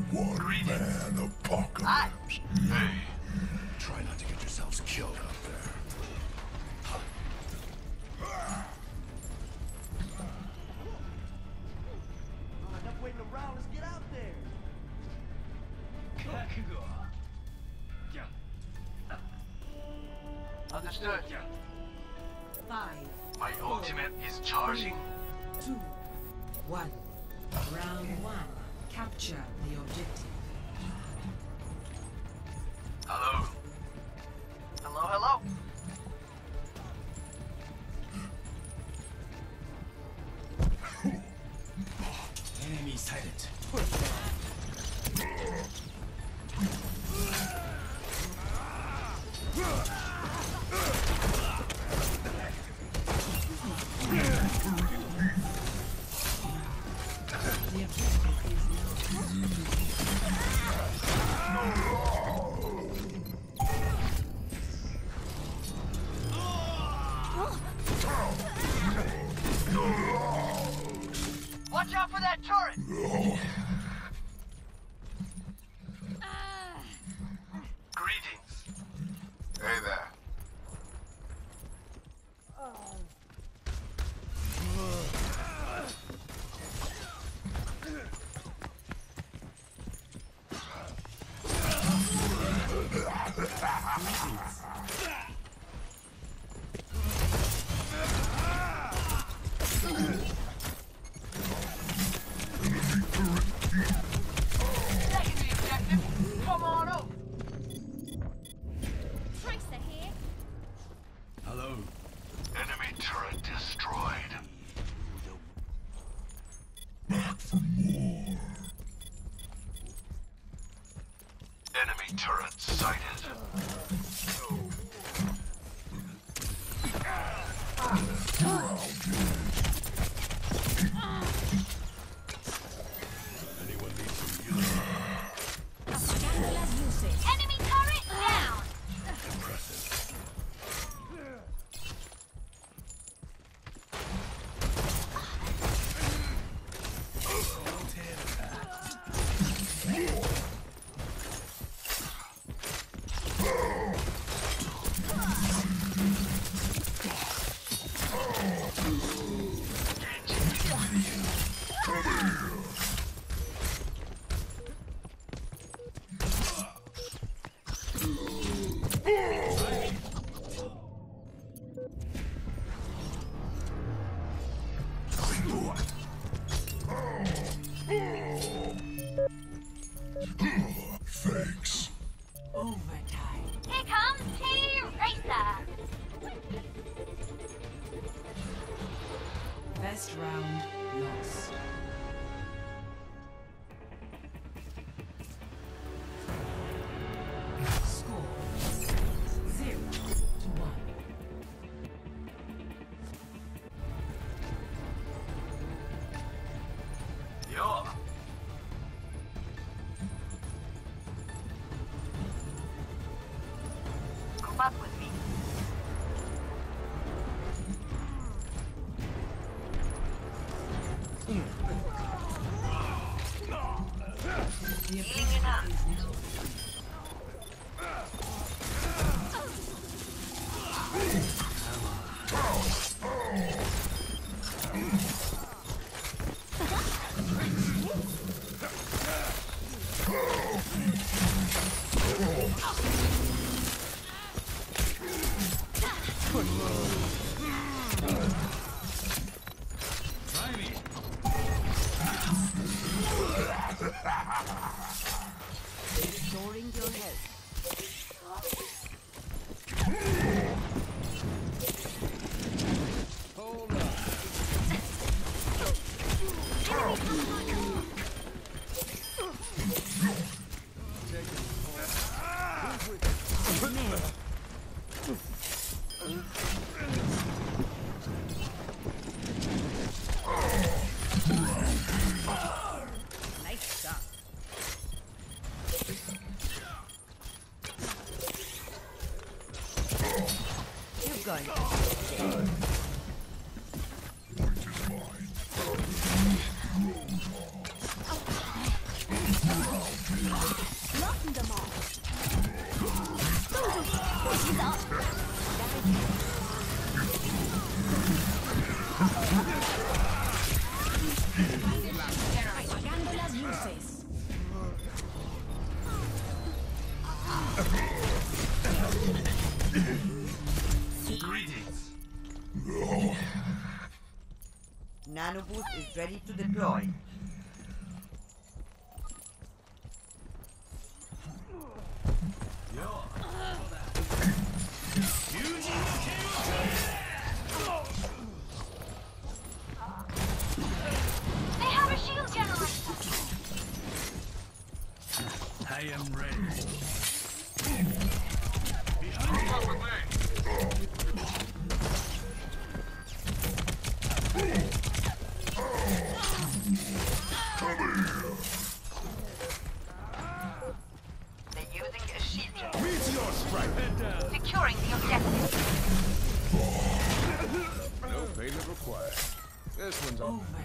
One man apocalypse. Hey, Try not to get yourselves killed out there. Enough waiting around, let's get out there. understood. 5, My ultimate is charging. 2, 1. Round 1. Capture the objective. Hello. Hello, hello. Enemy sighted. The objective is now. Watch out for that turret! Greetings. Hey there. Secondary objective. Come on up. Tracer here. Hello. Enemy turret destroyed. Back for more. Enemy turret sighted. Anyone need some healing? Scandalous usage. Enemy turret down. Impressive. Thanks. Overtime. Here comes T-Racer. Best round lost. Score 0-1. Yo. Come up with me. The Eating up. objective is now. Try me. Restoring your health. Hold up. Nice stuff. You're going to Point is mine. Round Nano boost is ready to deploy. They have a shield generator. I am ready. They're using a shield generator. Meteor strike. Head down. Securing the objective. No payment required. This one's on.